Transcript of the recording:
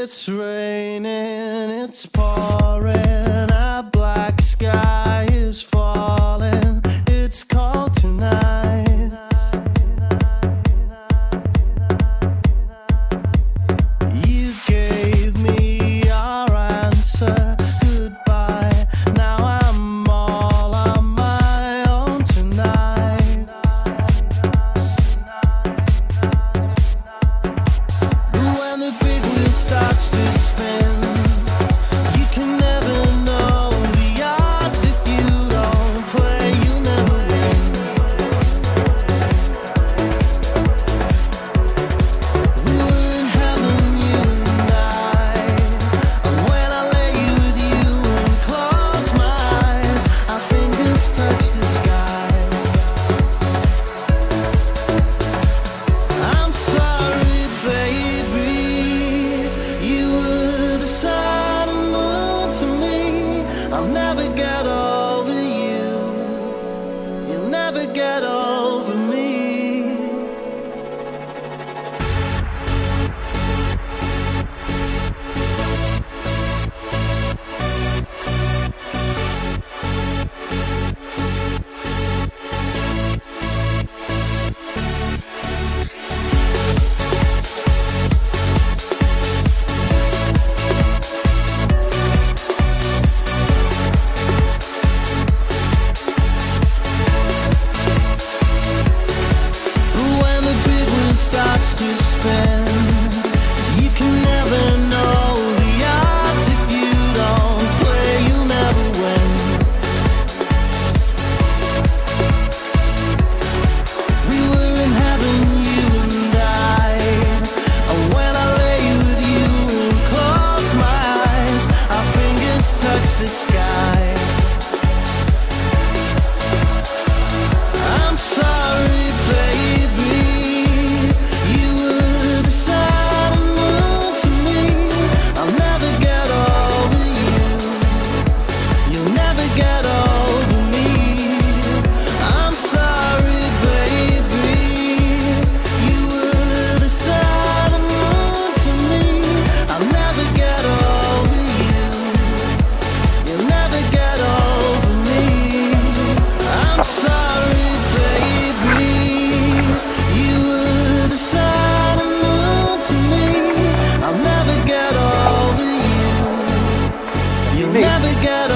It's raining, it's pouring, a black sky is falling. It's cold tonight. You gave me your answer, goodbye. Now I'm all on my own tonight. When the big wheel starts to spin, you can never know the odds. If you don't play, you'll never win. We were in heaven, you and I, and when I lay with you and close my eyes, our fingers touch the sky. I'm sorry, baby, you were the sun and moon to me. I'll never get over you. You'll never get over me. When the big wheel starts to spin, you can never know the odds. If you don't play, you'll never win. We were in heaven, you and I, and when I lay with you and close my eyes, our fingers touch the sky. I'm sorry, baby, you were the sun and moon to me. I'll never get over you. You'll never get over me. I'm sorry, baby, you were the sun and moon to me. I'll never get over you. You'll never get over me. I'm sorry, baby, you were the sun and moon to me. I'll never get over you. You'll never get over me.